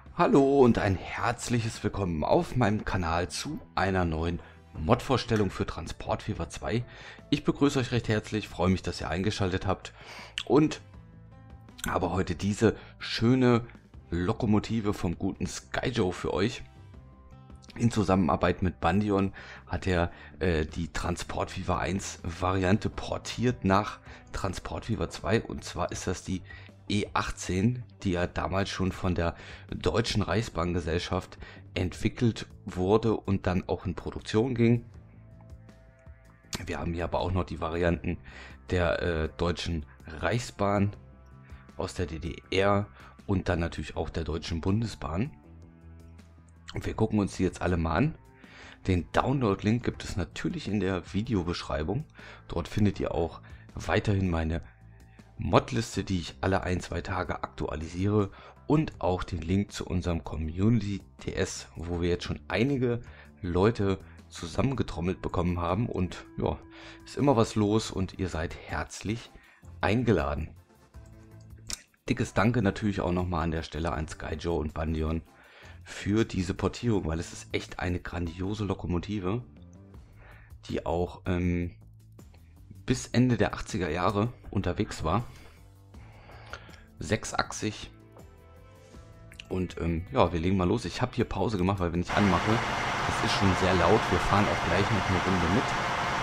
Hallo und ein herzliches Willkommen auf meinem Kanal zu einer neuen Mod-Vorstellung für Transport Fever 2. Ich begrüße euch recht herzlich, freue mich, dass ihr eingeschaltet habt und habe heute diese schöne Lokomotive vom guten Skyjo für euch. In Zusammenarbeit mit Bandion hat er die Transport Fever 1 Variante portiert nach Transport Fever 2, und zwar ist das die E18, die ja damals schon von der Deutschen Reichsbahngesellschaft entwickelt wurde und dann auch in Produktion ging. Wir haben hier aber auch noch die Varianten der Deutschen Reichsbahn aus der DDR und dann natürlich auch der Deutschen Bundesbahn. Und wir gucken uns die jetzt alle mal an. Den Download-Link gibt es natürlich in der Videobeschreibung. Dort findet ihr auch weiterhin meine Modliste, die ich alle 1-2 Tage aktualisiere, und auch den Link zu unserem Community TS, wo wir jetzt schon einige Leute zusammengetrommelt bekommen haben, und ja, ist immer was los und ihr seid herzlich eingeladen. Dickes Danke natürlich auch nochmal an der Stelle an Skyjo und Bandion für diese Portierung, weil es ist echt eine grandiose Lokomotive, die auch bis Ende der 80er Jahre unterwegs war. Sechsachsig. Und ja, wir legen mal los. Ich habe hier Pause gemacht, weil wenn ich anmache, das ist schon sehr laut. Wir fahren auch gleich noch eine Runde mit.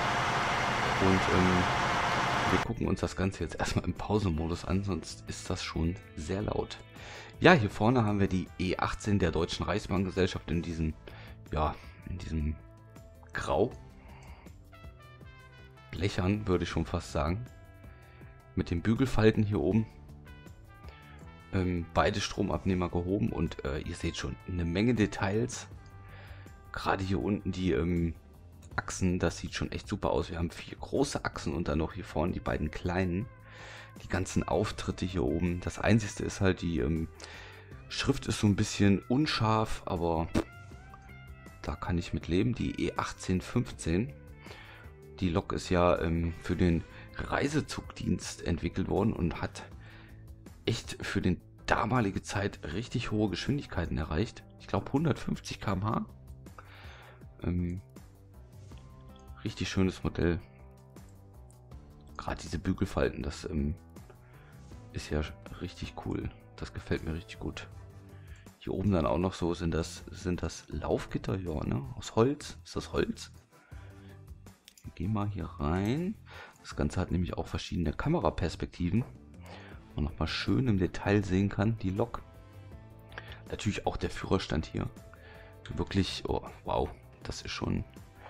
Und wir gucken uns das Ganze jetzt erstmal im Pausenmodus an, sonst ist das schon sehr laut. Ja, hier vorne haben wir die E18 der Deutschen Reichsbahngesellschaft in diesem, ja, in diesem Grau. Blechern, würde ich schon fast sagen. Mit den Bügelfalten hier oben. Beide Stromabnehmer gehoben und ihr seht schon eine Menge Details. Gerade hier unten die Achsen, das sieht schon echt super aus. Wir haben 4 große Achsen und dann noch hier vorne die beiden kleinen. Die ganzen Auftritte hier oben. Das einzige ist halt, die Schrift ist so ein bisschen unscharf, aber da kann ich mit leben. Die E1815. Die Lok ist ja für den Reisezugdienst entwickelt worden und hat echt für die damalige Zeit richtig hohe Geschwindigkeiten erreicht. Ich glaube 150 km/h. Richtig schönes Modell. Gerade diese Bügelfalten, das ist ja richtig cool. Das gefällt mir richtig gut. Hier oben dann auch noch so, sind das Laufgitter? Ja, ne? Aus Holz. Ist das Holz? Geh mal hier rein. Das Ganze hat nämlich auch verschiedene Kameraperspektiven. Man noch mal schön im Detail sehen kann, die Lok. Natürlich auch der Führerstand hier. Wirklich, oh, wow, das ist schon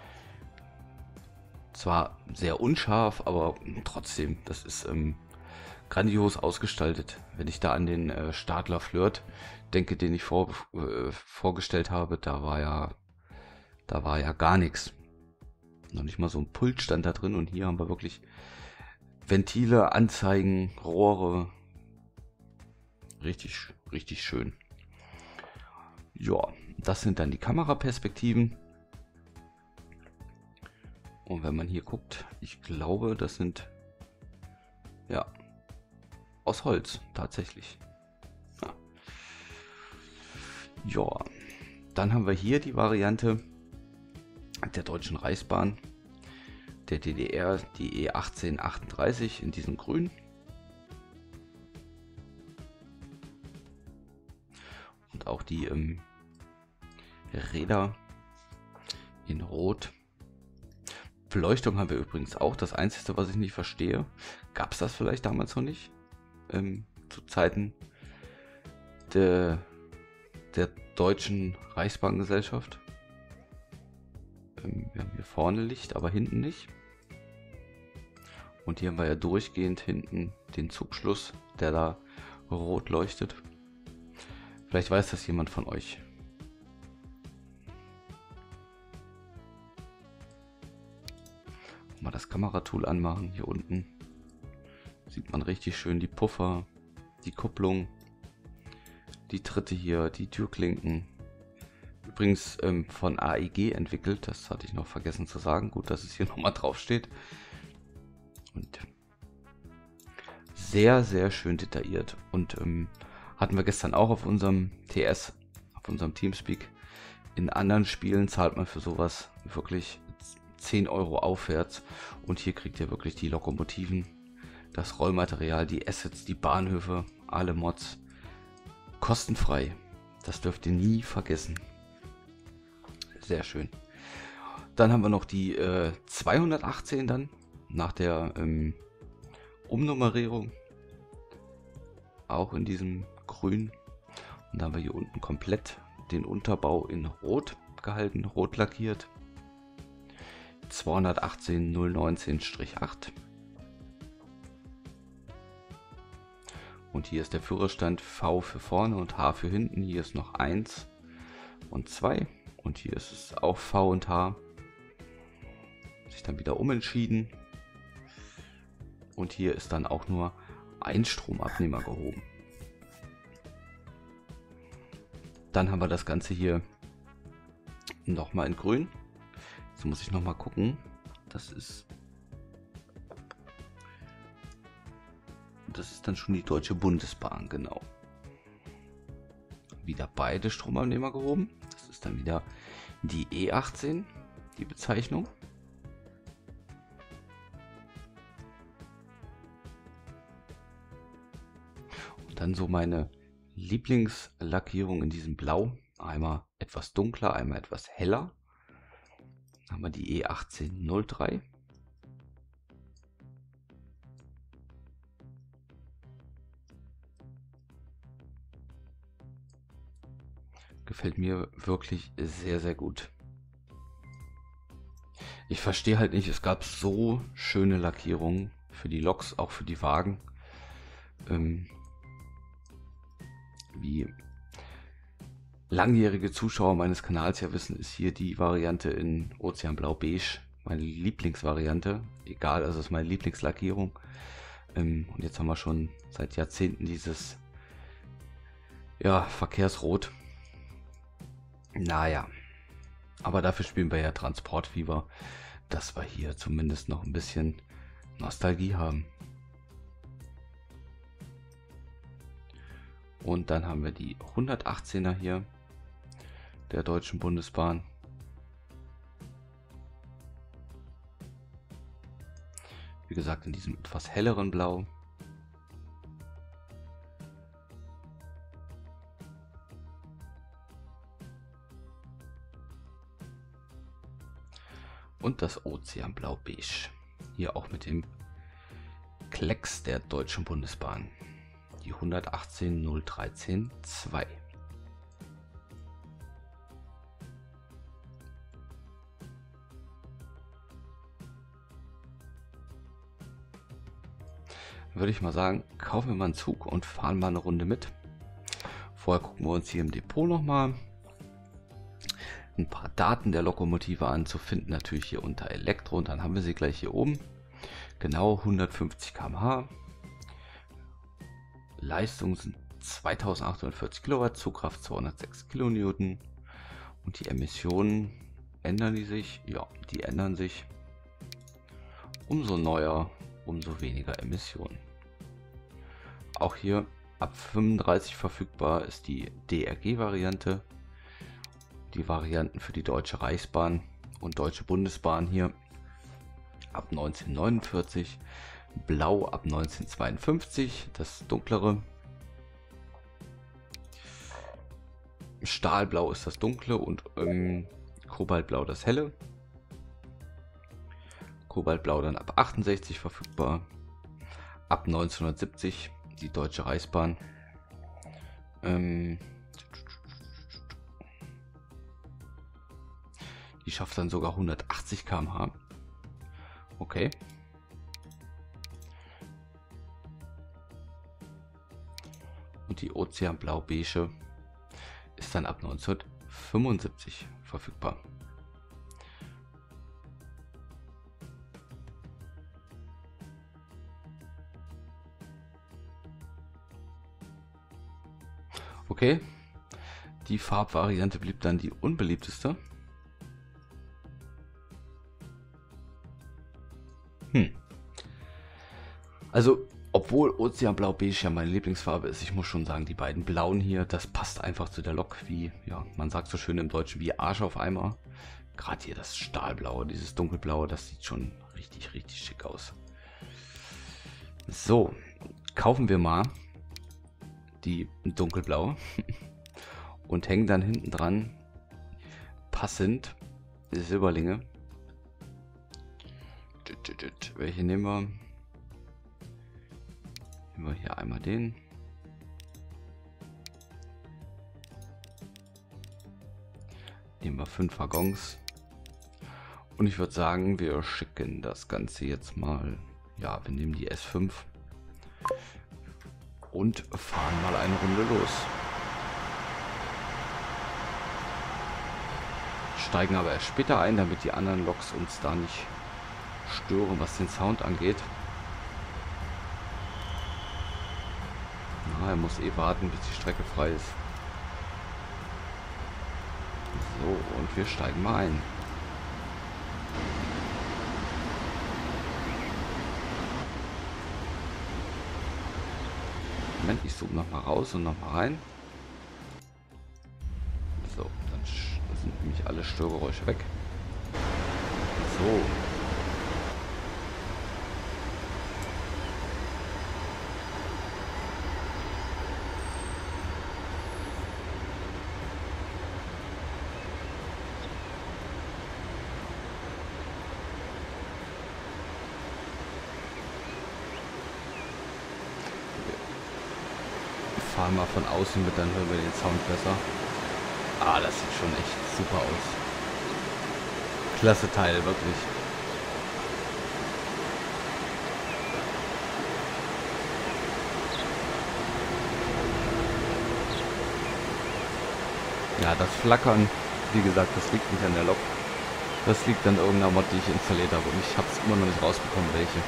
zwar sehr unscharf, aber trotzdem, das ist grandios ausgestaltet. Wenn ich da an den Stadler Flirt denke, den ich vorgestellt habe, da war ja gar nichts. Noch nicht mal so ein Pult stand da drin, und hier haben wir wirklich Ventile, Anzeigen, Rohre. Richtig, richtig schön. Ja, das sind dann die Kameraperspektiven. Und wenn man hier guckt, ich glaube, das sind ja aus Holz tatsächlich. Ja, dann haben wir hier die Variante der Deutschen Reichsbahn der DDR, die E1838 in diesem Grün. Und auch die Räder in Rot. Beleuchtung haben wir übrigens auch. Das Einzige, was ich nicht verstehe, gab es das vielleicht damals noch nicht? Zu Zeiten der Deutschen Reichsbahngesellschaft. Wir haben hier vorne Licht, aber hinten nicht. Und hier haben wir ja durchgehend hinten den Zugschluss, der da rot leuchtet. Vielleicht weiß das jemand von euch. Mal das Kameratool anmachen. Hier unten sieht man richtig schön die Puffer, die Kupplung, die Tritte hier, die Türklinken. Übrigens von AEG entwickelt, das hatte ich noch vergessen zu sagen. Gut, dass es hier nochmal drauf steht. Und sehr, sehr schön detailliert. Und hatten wir gestern auch auf unserem TS auf unserem Teamspeak. In anderen Spielen zahlt man für sowas wirklich 10 Euro aufwärts. Und hier kriegt ihr wirklich die Lokomotiven, das Rollmaterial, die Assets, die Bahnhöfe, alle Mods kostenfrei. Das dürft ihr nie vergessen. Sehr schön. Dann haben wir noch die 218 dann nach der Umnummerierung. Auch in diesem Grün. Und dann haben wir hier unten komplett den Unterbau in Rot gehalten, rot lackiert. 218 019-8. Und hier ist der Führerstand, V für vorne und H für hinten. Hier ist noch 1 und 2. Und hier ist es auch V und H. Sich dann wieder umentschieden. Und hier ist dann auch nur ein Stromabnehmer gehoben. Dann haben wir das Ganze hier nochmal in grün. Jetzt muss ich nochmal gucken. Das ist dann schon die Deutsche Bundesbahn, genau. Wieder beide Stromabnehmer gehoben. Das ist dann wieder die E18, die Bezeichnung. Und dann so meine Lieblingslackierung in diesem Blau. Einmal etwas dunkler, einmal etwas heller. Dann haben wir die E1803. Gefällt mir wirklich sehr, sehr gut. Ich verstehe halt nicht, es gab so schöne Lackierungen für die Loks, auch für die Wagen. Wie langjährige Zuschauer meines Kanals ja wissen, ist hier die Variante in Ozeanblau Beige meine Lieblingsvariante. Egal, also ist meine Lieblingslackierung. Und jetzt haben wir schon seit Jahrzehnten dieses Verkehrsrot. Naja, aber dafür spielen wir ja Transportfieber, dass wir hier zumindest noch ein bisschen Nostalgie haben. Und dann haben wir die 118er hier der Deutschen Bundesbahn. Wie gesagt, in diesem etwas helleren Blau. Und das Ozeanblau Beige. Hier auch mit dem Klecks der Deutschen Bundesbahn. Die 118 013 2. Würde ich mal sagen, kaufen wir mal einen Zug und fahren mal eine Runde mit. Vorher gucken wir uns hier im Depot nochmal ein paar Daten der Lokomotive an, zu finden natürlich hier unter Elektro, und dann haben wir sie gleich hier oben. Genau 150 km/h. Leistung sind 2840 Kilowatt, Zugkraft 206 Kilonewton. Und die Emissionen, ändern die sich? Ja, die ändern sich. Umso neuer, umso weniger Emissionen. Auch hier ab 35 verfügbar ist die DRG-Variante. Die Varianten für die Deutsche Reichsbahn und Deutsche Bundesbahn hier ab 1949. Blau ab 1952, das dunklere. Stahlblau ist das dunkle und Kobaltblau das helle. Kobaltblau dann ab 68 verfügbar. Ab 1970 die Deutsche Reichsbahn. Die schafft dann sogar 180 km/h. Okay. Und die Ozeanblau Beige ist dann ab 1975 verfügbar. Okay. Die Farbvariante blieb dann die unbeliebteste. Also Obwohl Ozeanblau-Beige ja meine Lieblingsfarbe ist, ich muss schon sagen, die beiden Blauen hier, das passt einfach zu der Lok wie, ja, man sagt so schön im Deutschen, wie Arsch auf Eimer. Gerade hier das Stahlblaue, dieses Dunkelblaue, das sieht schon richtig, richtig schick aus. So, kaufen wir mal die Dunkelblaue und hängen dann hinten dran passend die Silberlinge. Welche nehmen wir? Nehmen wir hier einmal den. Nehmen wir 5 Waggons. Und ich würde sagen, wir schicken das Ganze jetzt mal. Ja, wir nehmen die S5 und fahren mal eine Runde los. Steigen aber erst später ein, damit die anderen Loks uns da nicht stören, was den Sound angeht. Na, er muss eh warten, bis die Strecke frei ist. So, und wir steigen mal ein. Moment, ich zoome noch mal raus und noch mal rein. So, dann sind nämlich alle Störgeräusche weg. So. Fahren mal von außen mit, dann hören wir den Sound besser. Ah, das sieht schon echt super aus. Klasse Teil, wirklich. Ja, das Flackern, wie gesagt, das liegt nicht an der Lok. Das liegt an irgendeiner Mod, die ich installiert habe und ich habe es immer noch nicht rausbekommen, welche.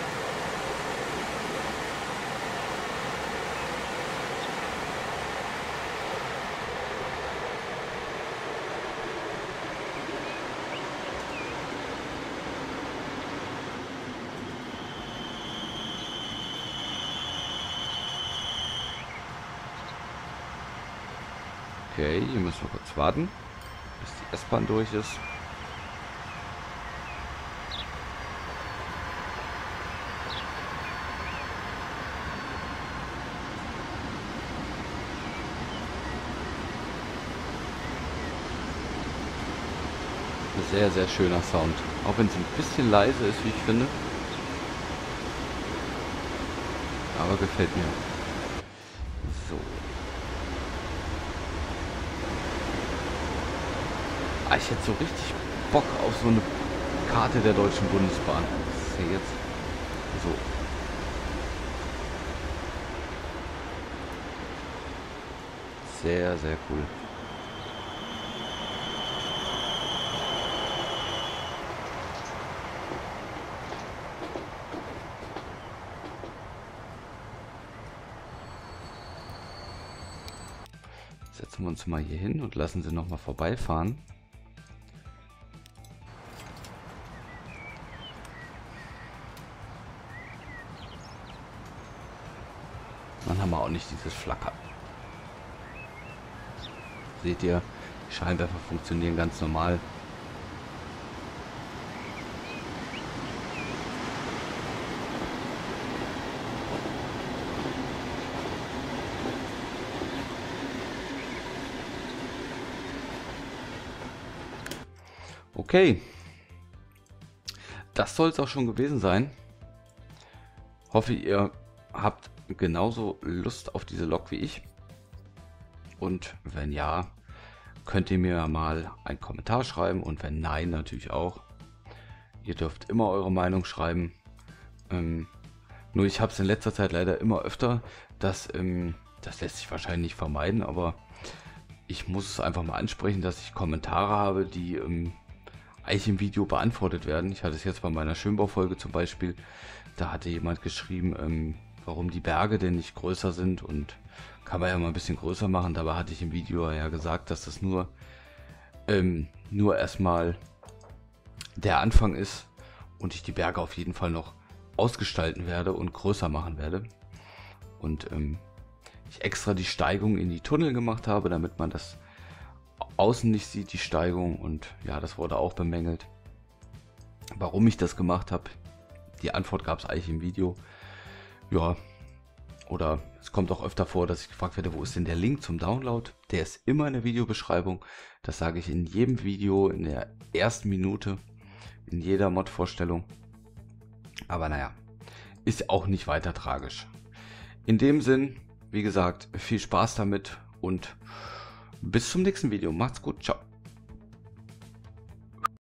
Okay, hier müssen wir kurz warten, bis die S-Bahn durch ist. Sehr, sehr schöner Sound. Auch wenn es ein bisschen leise ist, wie ich finde. Aber gefällt mir. So. Ah, ich hätte so richtig Bock auf so eine Karte der Deutschen Bundesbahn. Das ist ja jetzt so. Sehr, sehr cool. Setzen wir uns mal hier hin und lassen sie noch mal vorbeifahren. Dann haben wir auch nicht dieses Flackern. Seht ihr, die Scheinwerfer funktionieren ganz normal. Okay. Das soll es auch schon gewesen sein. Hoffe, ihr habt genauso Lust auf diese Lok wie ich. Und wenn ja, könnt ihr mir mal einen Kommentar schreiben und wenn nein, natürlich auch. Ihr dürft immer eure Meinung schreiben. Nur ich habe es in letzter Zeit leider immer öfter, dass das lässt sich wahrscheinlich nicht vermeiden, aber ich muss es einfach mal ansprechen, dass ich Kommentare habe, die eigentlich im Video beantwortet werden. Ich hatte es jetzt bei meiner Schönbaufolge zum Beispiel, da hatte jemand geschrieben, warum die Berge denn nicht größer sind und kann man ja mal ein bisschen größer machen. Dabei hatte ich im Video ja gesagt, dass das nur erstmal der Anfang ist und ich die Berge auf jeden Fall noch ausgestalten werde und größer machen werde. Und ich extra die Steigung in die Tunnel gemacht habe, damit man das außen nicht sieht, die Steigung. Und ja, das wurde auch bemängelt. Warum ich das gemacht habe, die Antwort gab es eigentlich im Video. Ja, oder es kommt auch öfter vor, dass ich gefragt werde, wo ist denn der Link zum Download? Der ist immer in der Videobeschreibung. Das sage ich in jedem Video, in der ersten Minute, in jeder Mod-Vorstellung. Aber naja, ist auch nicht weiter tragisch. In dem Sinn, wie gesagt, viel Spaß damit und bis zum nächsten Video. Macht's gut, ciao.